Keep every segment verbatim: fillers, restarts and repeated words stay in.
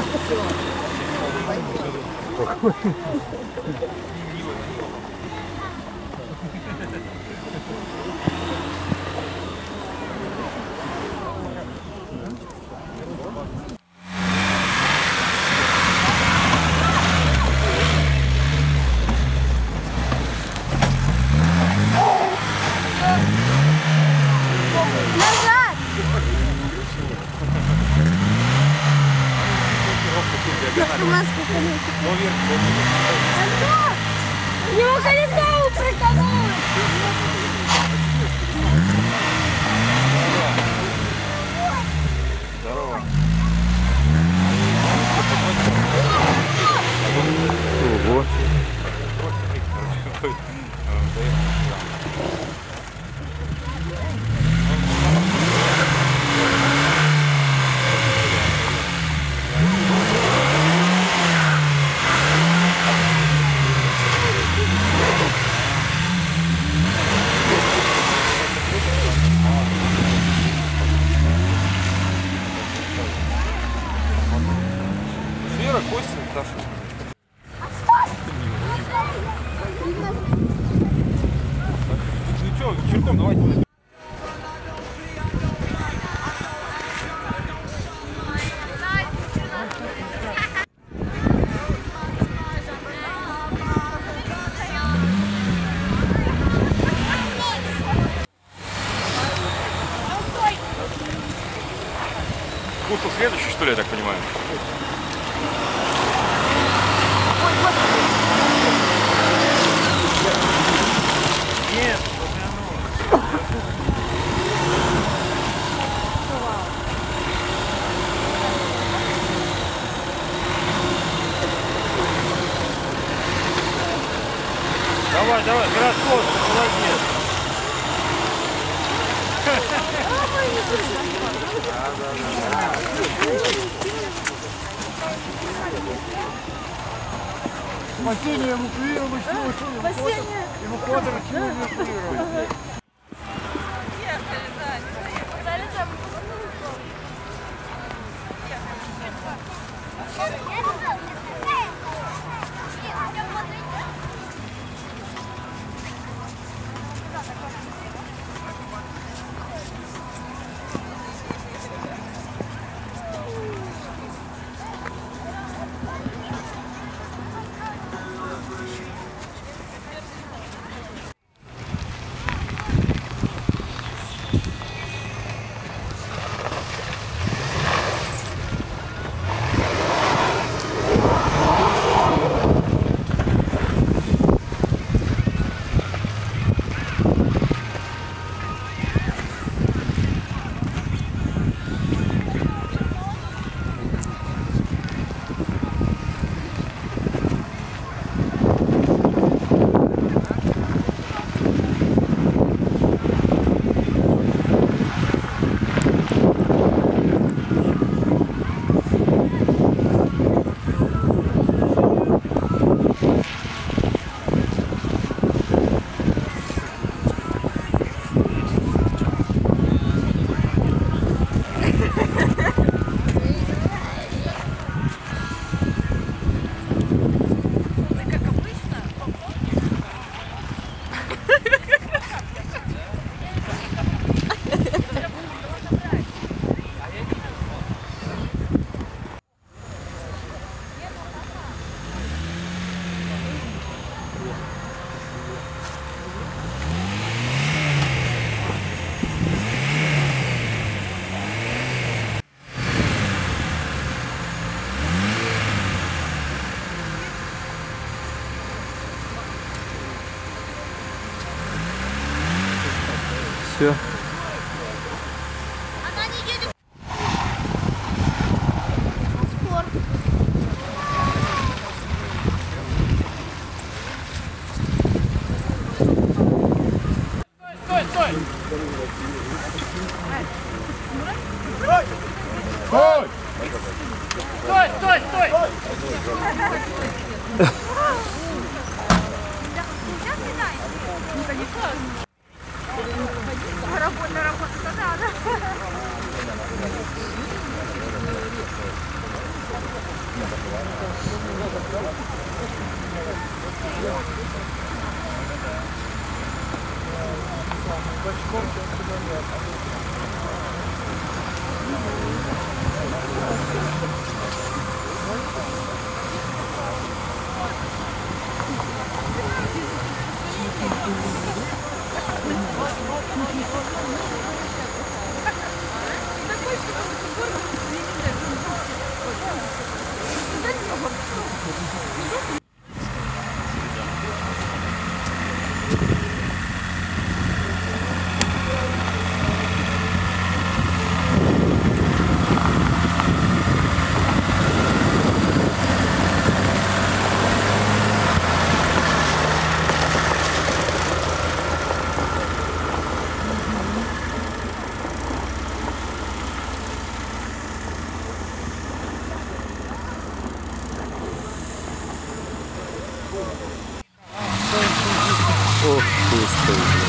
У него колесо упрыгнулось! Здорово. Ого. Вера, Костя, Даша. Ну что, черком давайте. Курс следующий, что ли, я так понимаю? Нет, давай, давай, красотка, молодец. Спасение эвакуировано, спасение. Эвакуатор чего эвакуировать? Все. Она не едет. Спорт. Стой, стой! Стой! Стой, стой, стой! Сейчас кидай. Это не классно. Работа, работа, надо. Ох, пусто уже.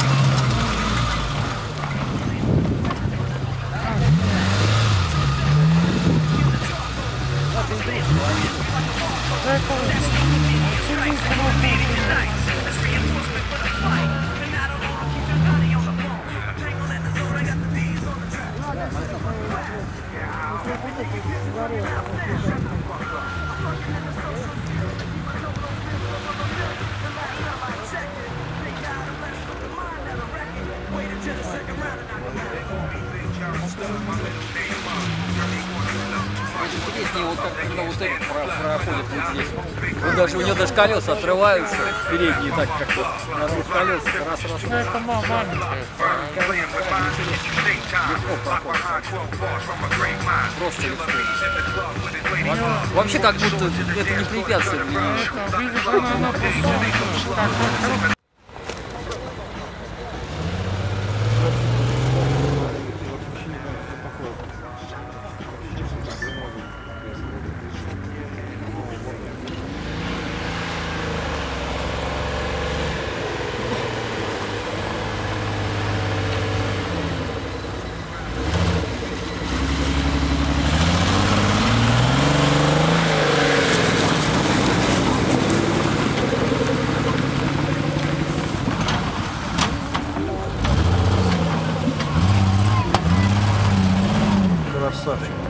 Интереснее, вот как когда вот этот про- проходит вот здесь. Вот даже у него даже колеса отрываются, передние так как-то на двух колесах, раз, раз, раз. Это маленькая. Легко проходит. Просто легко. Вообще как будто это не препятствие для него. Это, видишь, она, она просто так вот. Красавчик.